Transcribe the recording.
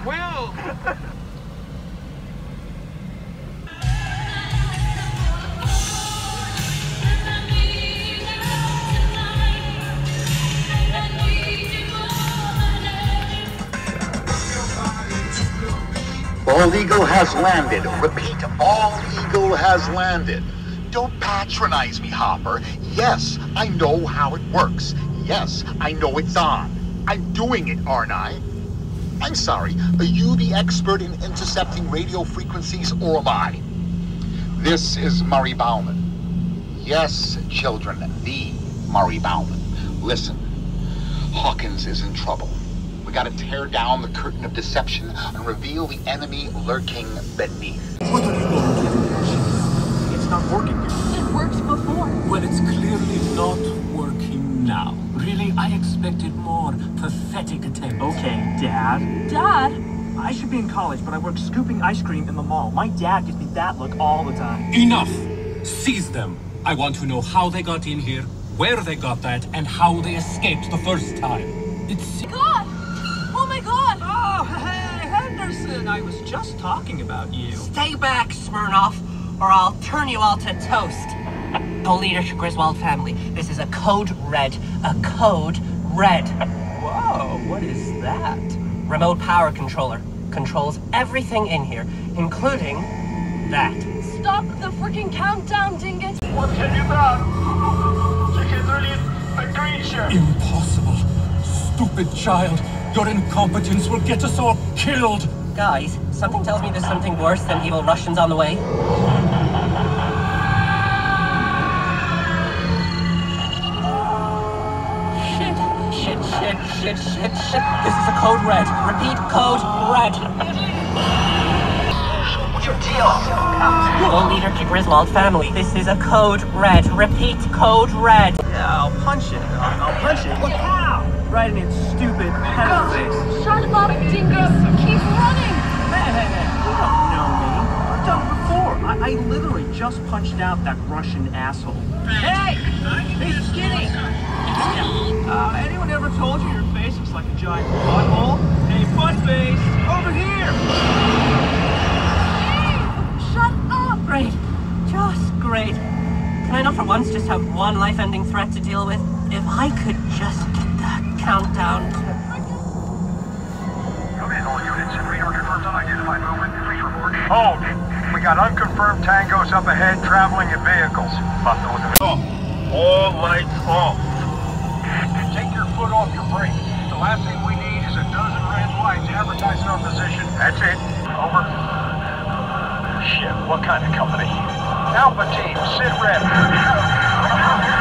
Well... Bald Eagle has landed. Repeat, Bald Eagle has landed. Don't patronize me, Hopper. Yes, I know how it works. Yes, I know it's on. I'm doing it, aren't I? I'm sorry, are you the expert in intercepting radio frequencies, or am I? This is Murray Bauman. Yes, children, the Murray Bauman. Listen, Hawkins is in trouble. We gotta tear down the curtain of deception and reveal the enemy lurking beneath. What are you going to do? It's not working. It worked before. Well, it's clearly not working now. Really, I expected more pathetic attempt. Okay, Dad. Dad? I should be in college, but I work scooping ice cream in the mall. My dad gives me that look all the time. Enough! Seize them. I want to know how they got in here, where they got that, and how they escaped the first time. It's... God! Oh my God! Oh, hey, Henderson! I was just talking about you. Stay back, Smirnoff, or I'll turn you all to toast. Whole leadership Griswold family. This is a code red. A code red. Whoa, what is that? Remote power controller. Controls everything in here, including that. Stop the freaking countdown, dingus! What can you do? Secretary, a creature. impossible. Stupid child. Your incompetence will get us all killed. Guys, something tells me there's something worse than evil Russians on the way. Shit. This is a code red. Repeat, code red. What's your deal? Full leader to Griswold family. This is a code red. Repeat, code red. Yeah, I'll punch it. I'll punch it. Look how! Right in its stupid pedo face. Shut up, dingus! Keep running! Hey, you don't know me. I've done it before. I literally just punched out that Russian asshole. Hey! Hey, Skinny! Anyone ever told you your face looks like a giant butthole? Hey, butt-face! Over here! Hey! Shut up! Great. Just great. Can I not for once just have one life-ending threat to deal with? If I could just get that countdown to... Come in, all units. Radar confirms unidentified movement. Please report. Hold. We got unconfirmed tangos up ahead, traveling in vehicles. Off. All lights off. Take your foot off your brake. The last thing we need is a dozen red lights advertising our position. That's it. Over. Shit, what kind of company? Alpha team, sit rep.